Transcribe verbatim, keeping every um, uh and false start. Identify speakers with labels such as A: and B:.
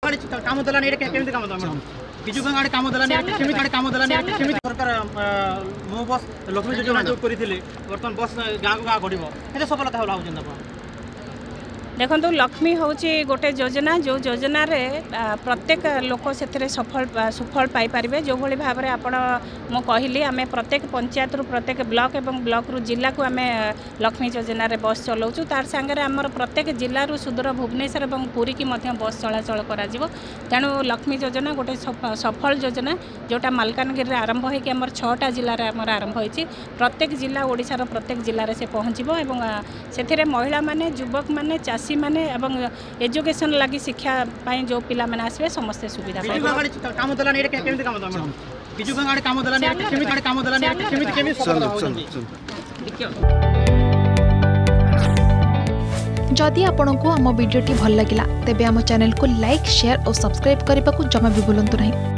A: गाड़ी काम देला नहीं केमिति काम देला मैडम बिजु गाड़ी काम देला नहीं केमिति गाड़ी काम देला नहीं केमिति सरकार मो बस लक्ष्मी योजना जो करिथिले वर्तमान बस गाँ को गाँ गड़िबो एते सफलता होला होजन आपण
B: देखो लक्ष्मी हूँ गोटे योजना जो योजना रे प्रत्येक लोक से सफल सुफल पाइपर जो भाई भाव में आपण मु कहली आम प्रत्येक पंचायत रु प्रत्येक ब्लॉक एवं ब्लॉक रु जिला को आम लक्ष्मी योजना रे बस चलाऊँ तार सांगे आमर प्रत्येक जिलू सुदूर भुवनेश्वर और पुरी की बस चलाचल कर तेणु लक्ष्मी योजना गोटे सफल योजना जोटा मालकानगिरी आरंभ होकर आम छटा जिले में आरंभ होती प्रत्येक जिला ओडिशार प्रत्येक जिले से पहुँचब से महिला माने युवक माने चाषी माने एवं एजुकेशन लगी शिक्षा पाई जो पिला माने आसबे समस्त सुविधा पाइबे
A: गाड़ी काम देला नहीं केमिति काम देला मैडम बिजु गाड़ी काम देला नहीं केमिति गाड़ी काम देला नहीं केमिति केमिति सफलता होजन
C: जदि आपंक आम भिडी भल लगा तेब आम चैनल को लाइक शेयर और सब्सक्राइब करने को जमा भी भूलु नहीं।